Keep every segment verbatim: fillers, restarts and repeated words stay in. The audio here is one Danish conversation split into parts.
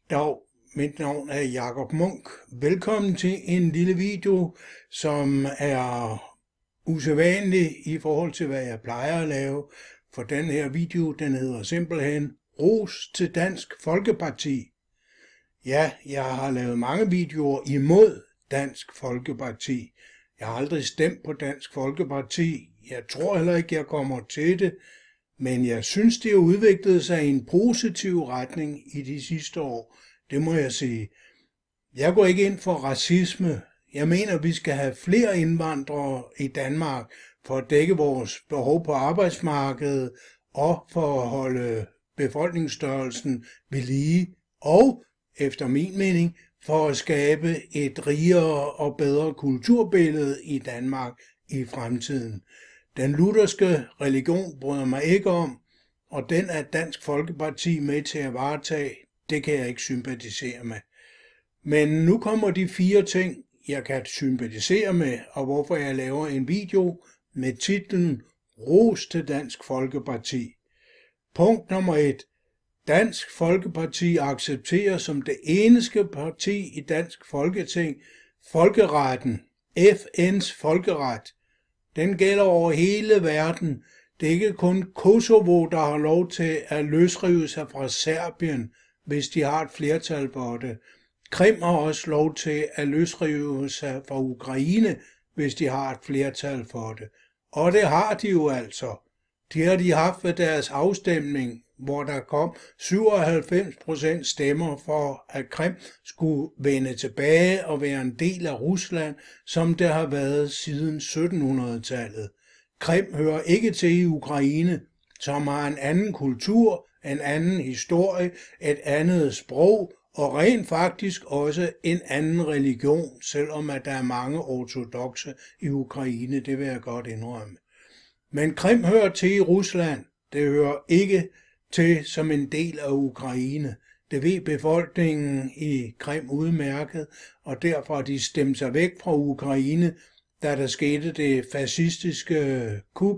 Dag, mit navn er Jakob Munk. Velkommen til en lille video, som er usædvanlig i forhold til, hvad jeg plejer at lave. For den her video, den hedder simpelthen Ros til Dansk Folkeparti. Ja, jeg har lavet mange videoer imod Dansk Folkeparti. Jeg har aldrig stemt på Dansk Folkeparti. Jeg tror heller ikke, jeg kommer til det. Men jeg synes, det har udviklet sig i en positiv retning i de sidste år. Det må jeg sige. Jeg går ikke ind for racisme. Jeg mener, vi skal have flere indvandrere i Danmark for at dække vores behov på arbejdsmarkedet og for at holde befolkningsstørrelsen ved lige. Og, efter min mening, for at skabe et rigere og bedre kulturbillede i Danmark i fremtiden. Den lutherske religion bryder mig ikke om, og den er Dansk Folkeparti med til at varetage. Det kan jeg ikke sympatisere med. Men nu kommer de fire ting, jeg kan sympatisere med, og hvorfor jeg laver en video med titlen Ros til Dansk Folkeparti. Punkt nummer et. Dansk Folkeparti accepterer som det eneste parti i Dansk Folketing folkeretten, F N's folkeret. Den gælder over hele verden. Det er ikke kun Kosovo, der har lov til at løsrive sig fra Serbien, hvis de har et flertal for det. Krim har også lov til at løsrive sig fra Ukraine, hvis de har et flertal for det. Og det har de jo altså. Det har de haft ved deres afstemning, hvor der kom syvoghalvfems procent stemmer for, at Krim skulle vende tilbage og være en del af Rusland, som det har været siden syttenhundredetallet. Krim hører ikke til i Ukraine, som har en anden kultur, en anden historie, et andet sprog og rent faktisk også en anden religion, selvom at der er mange ortodokse i Ukraine, det vil jeg godt indrømme. Men Krim hører til i Rusland, det hører ikke til som en del af Ukraine. Det ved befolkningen i Krim udmærket, og derfor har de stemt sig væk fra Ukraine, da der skete det fascistiske kup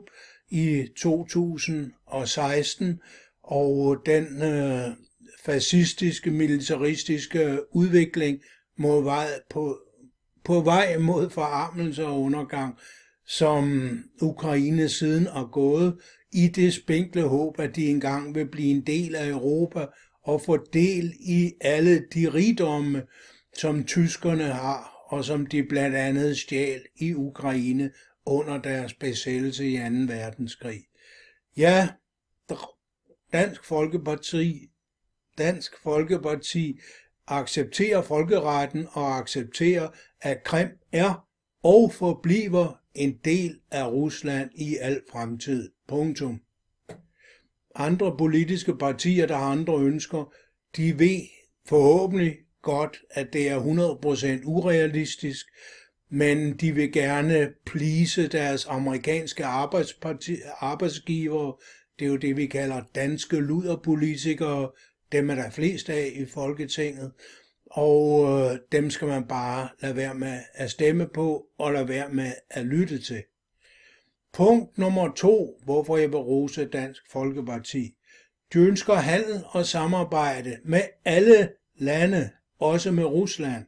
i to tusind og seksten, og den øh, fascistiske, militaristiske udvikling mod vej, på, på vej mod forarmelse og undergang, som Ukraine siden er gået, i det spinkle håb, at de engang vil blive en del af Europa og få del i alle de rigdomme, som tyskerne har, og som de blandt andet stjal i Ukraine under deres besættelse i anden verdenskrig. Ja, Dansk Folkeparti, Dansk Folkeparti accepterer folkeretten og accepterer, at Krim er og forbliver en del af Rusland i al fremtid. Punktum. Andre politiske partier, der har andre ønsker, de ved forhåbentlig godt, at det er hundrede procent urealistisk, men de vil gerne please deres amerikanske arbejdsgivere. Det er jo det, vi kalder danske luderpolitikere. Dem er der flest af i Folketinget. Og øh, dem skal man bare lade være med at stemme på og lade være med at lytte til. Punkt nummer to, hvorfor jeg vil rose Dansk Folkeparti. De ønsker handel og samarbejde med alle lande, også med Rusland.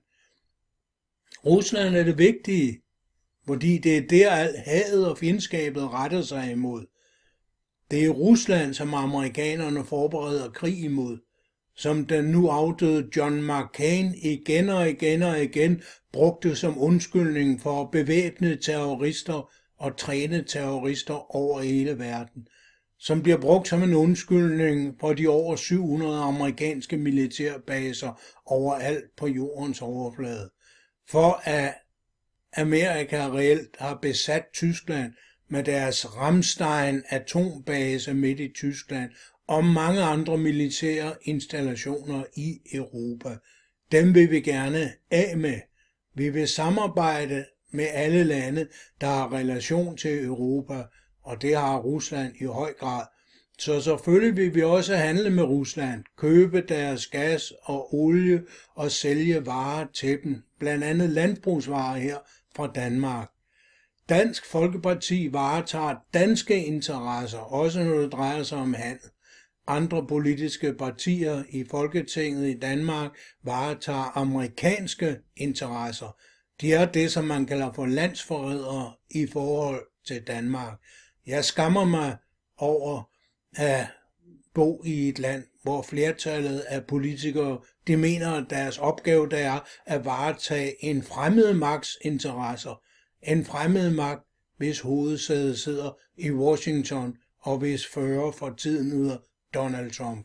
Rusland er det vigtige, fordi det er der alt hadet og fjendskabet retter sig imod. Det er Rusland, som amerikanerne forbereder krig imod, som den nu afdøde John McCain igen og igen og igen brugte som undskyldning for at bevæbne terrorister og træne terrorister over hele verden, som bliver brugt som en undskyldning for de over syv hundrede amerikanske militærbaser overalt på jordens overflade, for at Amerika reelt har besat Tyskland med deres Ramstein atombase midt i Tyskland og mange andre militære installationer i Europa. Dem vil vi gerne af med. Vi vil samarbejde med alle lande, der har relation til Europa, og det har Rusland i høj grad. Så selvfølgelig vil vi også handle med Rusland, købe deres gas og olie og sælge varer til dem, blandt andet landbrugsvarer her fra Danmark. Dansk Folkeparti varetager danske interesser, også når det drejer sig om handel. andre politiske partier i Folketinget i Danmark varetager amerikanske interesser. De er det, som man kalder for landsforrædere i forhold til Danmark. Jeg skammer mig over at bo i et land, hvor flertallet af politikere, de mener, at deres opgave der er at varetage en fremmed magts interesser. En fremmed magt, hvis hovedsæde sidder i Washington, og hvis fører for tiden hedder Donald Trump.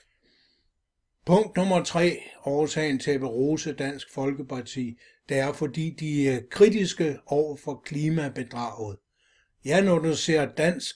Punkt nummer tre, årsagen til at rose Dansk Folkeparti, det er fordi de er kritiske over for klimabedraget. Ja, når du ser dansk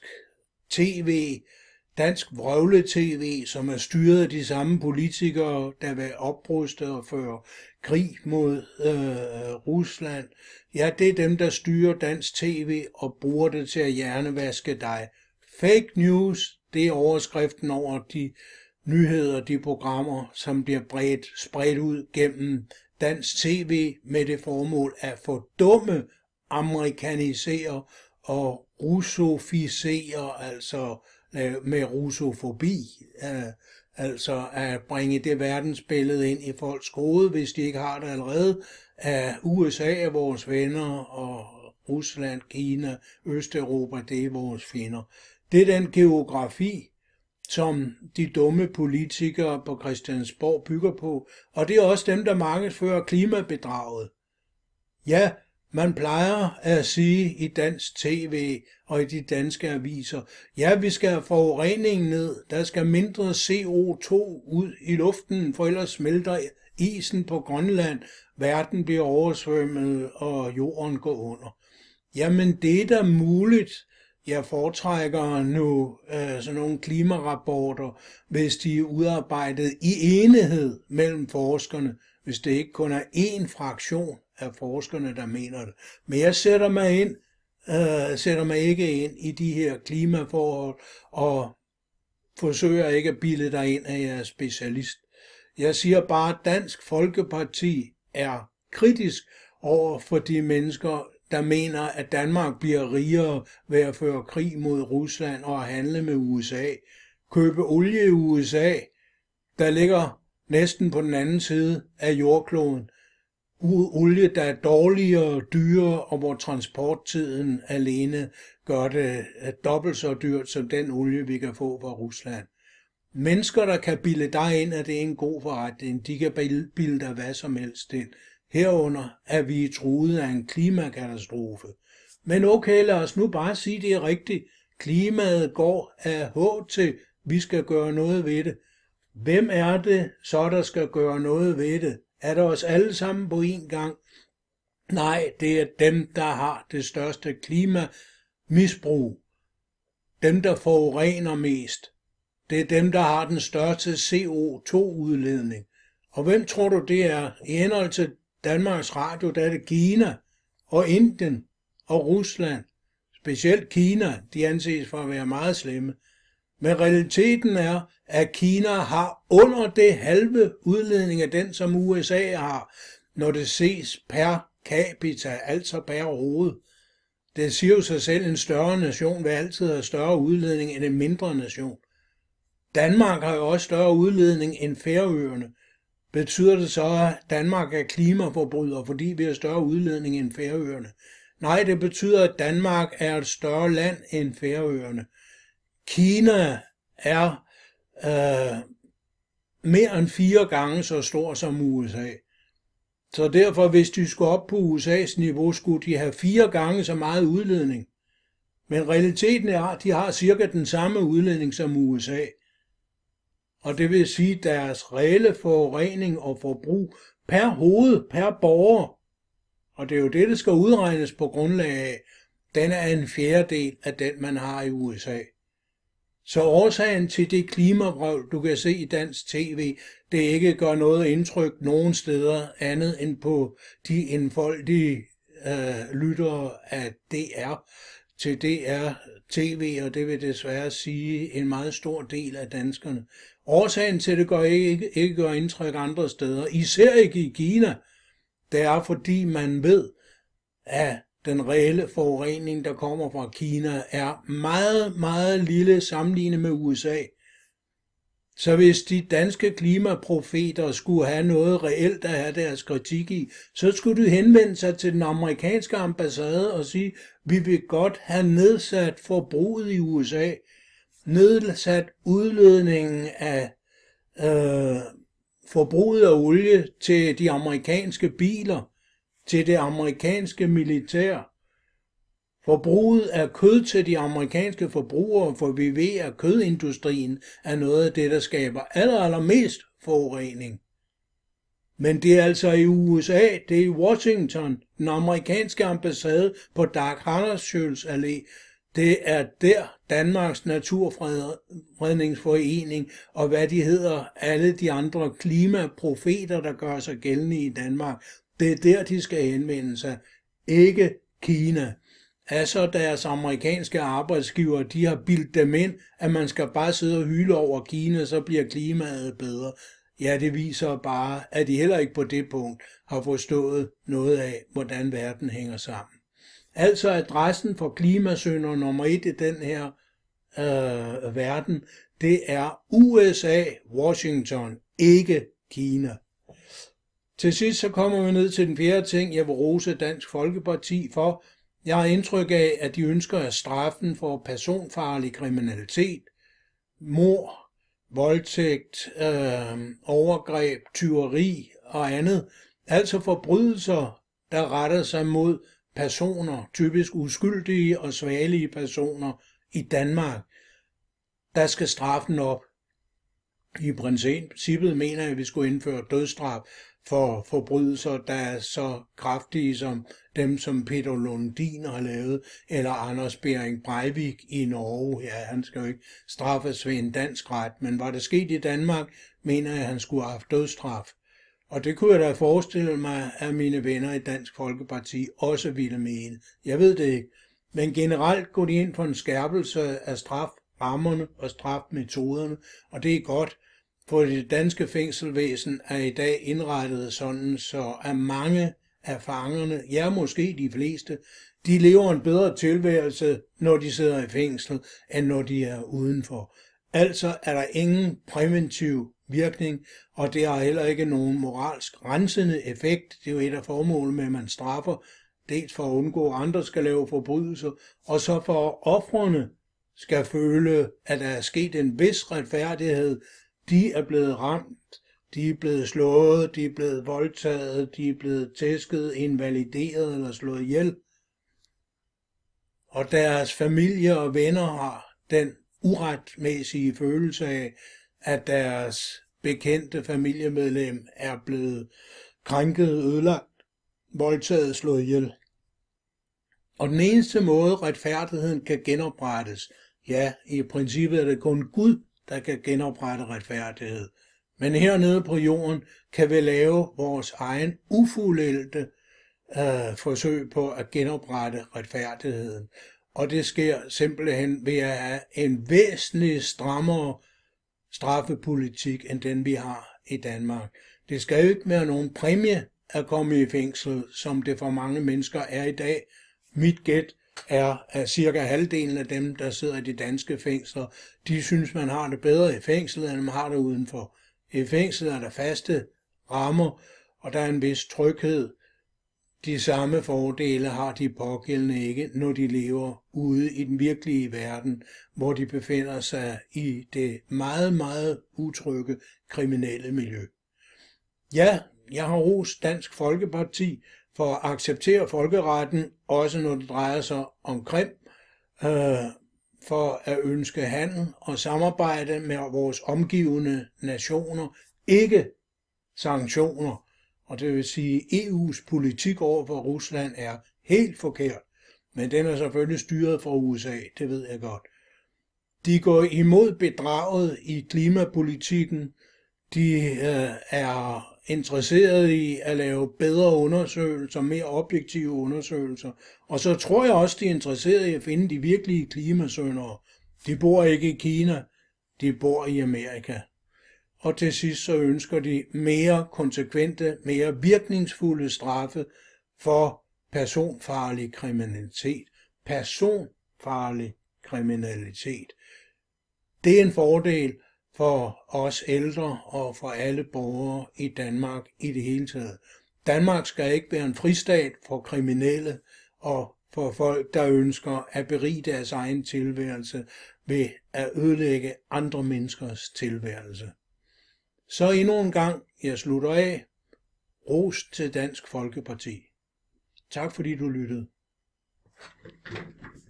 tv, dansk vrøvle-tv, som er styret af de samme politikere, der vil opruste og føre krig mod øh, Rusland, ja, det er dem, der styrer dansk tv og bruger det til at hjernevaske dig. Fake news, det er overskriften over de nyheder, de programmer, som bliver bredt, spredt ud gennem dansk tv med det formål at fordumme, amerikanisere og russofisere, altså med russofobi, altså at bringe det verdensbillede ind i folks hoved, hvis de ikke har det allerede, at U S A er vores venner, og Rusland, Kina, Østeuropa, det er vores fjender. Det er den geografi, som de dumme politikere på Christiansborg bygger på, og det er også dem, der markedsfører klimabedraget. Ja, man plejer at sige i dansk tv og i de danske aviser, ja, vi skal have forureningen ned, der skal mindre C O to ud i luften, for ellers smelter isen på Grønland, verden bliver oversvømmet og jorden går under. Jamen, det er da muligt. Jeg foretrækker nu øh, sådan nogle klimarapporter, hvis de er udarbejdet i enighed mellem forskerne, hvis det ikke kun er én fraktion af forskerne, der mener det. Men jeg sætter mig ind, øh, sætter mig ikke ind i de her klimaforhold og forsøger ikke at bilde dig ind, at jeg er specialist. Jeg siger bare, at Dansk Folkeparti er kritisk over for de mennesker, der mener, at Danmark bliver rigere ved at føre krig mod Rusland og handle med U S A. Købe olie i U S A, der ligger næsten på den anden side af jordkloden. Olie, der er dårligere og dyrere, og hvor transporttiden alene gør det dobbelt så dyrt som den olie, vi kan få fra Rusland. Mennesker, der kan bilde dig ind, at det er en god forretning, de kan bilde dig hvad som helst ind. Herunder er vi truet af en klimakatastrofe. Men okay, lad os nu bare sige, det er rigtigt. Klimaet går af H til, vi skal gøre noget ved det. Hvem er det så, der skal gøre noget ved det? Er det os alle sammen på én gang? Nej, det er dem, der har det største klimamisbrug. Dem, der forurener mest. Det er dem, der har den største C O to udledning. Og hvem tror du det er? I henhold til Danmarks Radio, der er det Kina og Indien og Rusland. Specielt Kina, de anses for at være meget slemme. Men realiteten er, at Kina har under det halve udledning af den, som U S A har, når det ses per capita, altså per hoved. Det siger jo sig selv, en større nation vil altid have større udledning end en mindre nation. Danmark har jo også større udledning end Færøerne. Betyder det så, at Danmark er klimaforbryder, fordi vi har større udledning end Færøerne? Nej, det betyder, at Danmark er et større land end Færøerne. Kina er øh, mere end fire gange så stor som U S A. Så derfor, hvis de skulle op på U S A's niveau, skulle de have fire gange så meget udledning. Men realiteten er, at de har cirka den samme udledning som U S A. Og det vil sige, at deres reelle forurening og forbrug per hoved, per borger, og det er jo det, der skal udregnes på grundlag af, den er en fjerdedel af den, man har i U S A. Så årsagen til det klimavrøvl, du kan se i dansk tv, det ikke gør noget indtryk nogen steder andet end på de enfoldige øh, lyttere af D R til D R tv, og det vil desværre sige en meget stor del af danskerne. Årsagen til det gør ikke, ikke gør indtryk andre steder, især ikke i Kina, det er fordi man ved, at den reelle forurening, der kommer fra Kina, er meget, meget lille sammenlignet med U S A. Så hvis de danske klimaprofeter skulle have noget reelt at have deres kritik i, så skulle de henvende sig til den amerikanske ambassade og sige, vi vil godt have nedsat forbruget i U S A, nedsat udledningen af øh, forbruget af olie til de amerikanske biler, til det amerikanske militær. Forbruget af kød til de amerikanske forbrugere, for vi ved, at kødindustrien er noget af det, der skaber aller, allermest forurening. Men det er altså i U S A, det er i Washington, den amerikanske ambassade på Dag Hammarskjölds Allé. Det er der Danmarks Naturfredningsforening og hvad de hedder, alle de andre klimaprofeter, der gør sig gældende i Danmark. Det er der, de skal henvende sig, ikke Kina. Altså deres amerikanske arbejdsgiver, de har bildt dem ind, at man skal bare sidde og hyle over Kina, så bliver klimaet bedre. Ja, det viser bare, at de heller ikke på det punkt har forstået noget af, hvordan verden hænger sammen. Altså adressen for klimasynder nummer et i den her øh, verden, det er U S A, Washington, ikke Kina. Til sidst så kommer vi ned til den fjerde ting, jeg vil rose Dansk Folkeparti for. Jeg har indtryk af, at de ønsker at straffen for personfarlig kriminalitet, mord, voldtægt, øh, overgreb, tyveri og andet, altså forbrydelser, der retter sig mod personer, typisk uskyldige og svagelige personer i Danmark, der skal straffen op. I princippet mener jeg, at vi skulle indføre dødsstraf for forbrydelser, der er så kraftige som dem, som Peter Lundin har lavet, eller Anders Behring Breivik i Norge. Ja, han skal jo ikke straffes ved en dansk ret, men var det sket i Danmark, mener jeg, at han skulle have haft dødsstraf. Og det kunne jeg da forestille mig, at mine venner i Dansk Folkeparti også ville mene. Jeg ved det ikke, men generelt går de ind for en skærpelse af straframmerne og strafmetoderne, og det er godt. For det danske fængselsvæsen er i dag indrettet sådan, så at mange af fangerne, ja måske de fleste, de lever en bedre tilværelse, når de sidder i fængsel, end når de er udenfor. Altså er der ingen præventiv virkning, og det har heller ikke nogen moralsk rensende effekt. Det er jo et af formålene med, at man straffer, dels for at undgå, at andre skal lave forbrydelser, og så for at ofrene skal føle, at der er sket en vis retfærdighed. De er blevet ramt, de er blevet slået, de er blevet voldtaget, de er blevet tæsket, invalideret eller slået ihjel. Og deres familie og venner har den uretmæssige følelse af, at deres bekendte familiemedlem er blevet krænket, ødelagt, voldtaget, slået ihjel. Og den eneste måde retfærdigheden kan genoprettes, ja, i princippet er det kun Gud, der kan genoprette retfærdighed. Men hernede på jorden kan vi lave vores egen ufuldendte øh, forsøg på at genoprette retfærdigheden. Og det sker simpelthen ved at have en væsentlig strammere straffepolitik, end den vi har i Danmark. Det skal jo ikke være nogen præmie at komme i fængsel, som det for mange mennesker er i dag. Mit gæt er, at cirka halvdelen af dem, der sidder i de danske fængsler, de synes, man har det bedre i fængslet, end man har det udenfor. I fængslet er der faste rammer, og der er en vis tryghed. De samme fordele har de pågældende ikke, når de lever ude i den virkelige verden, hvor de befinder sig i det meget, meget utrygge kriminelle miljø. Ja, jeg har rost Dansk Folkeparti for at acceptere folkeretten, også når det drejer sig om Krim, øh, for at ønske handel og samarbejde med vores omgivende nationer, ikke sanktioner. Og det vil sige, at E U's politik over for Rusland er helt forkert, men den er selvfølgelig styret fra U S A, det ved jeg godt. De går imod bedraget i klimapolitikken, de øh, er interesseret i at lave bedre undersøgelser, mere objektive undersøgelser, og så tror jeg også, de er interesseret i at finde de virkelige klimasyndere. De bor ikke i Kina, de bor i Amerika. Og til sidst så ønsker de mere konsekvente, mere virkningsfulde straffe for personfarlig kriminalitet. Personfarlig kriminalitet. Det er en fordel for os ældre og for alle borgere i Danmark i det hele taget. Danmark skal ikke være en fristat for kriminelle og for folk, der ønsker at berige deres egen tilværelse ved at ødelægge andre menneskers tilværelse. Så endnu en gang, jeg slutter af. Ros til Dansk Folkeparti. Tak fordi du lyttede.